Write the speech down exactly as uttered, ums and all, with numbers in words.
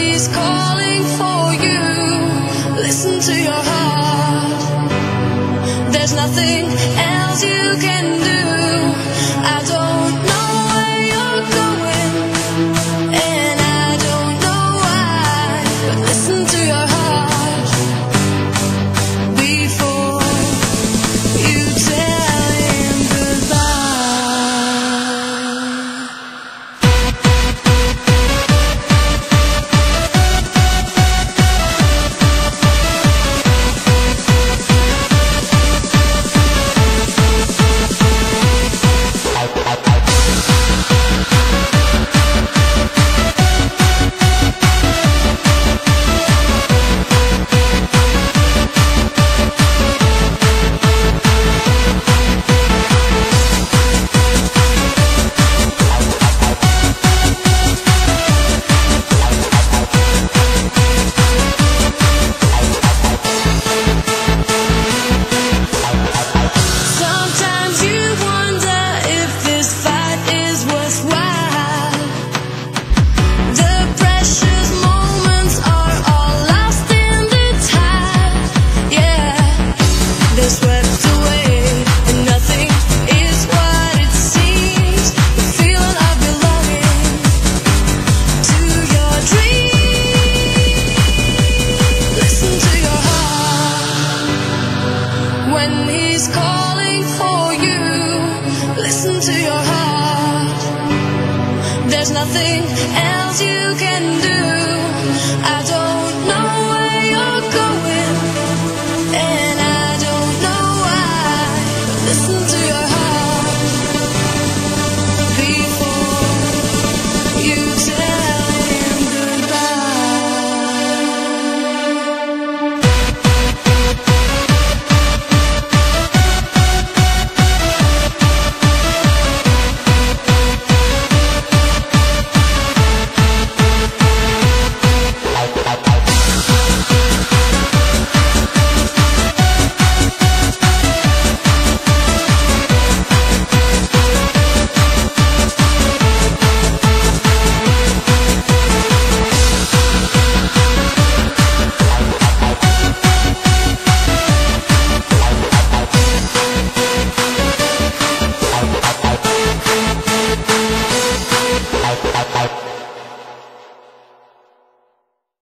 he's calling for you, listen to your heart. There's nothing else you can do. I don't know where you're going, and I don't know why, but listen to your heart before you tell him goodbye. Sometimes you wonder if this fight is worthwhile. The precious moments are all lost in the tide. Yeah, they're swept away, and nothing is what it seems. The feeling of belonging to your dream. Listen to your heart when he's calling for you. Listen to your heart. There's nothing else you can do. I don't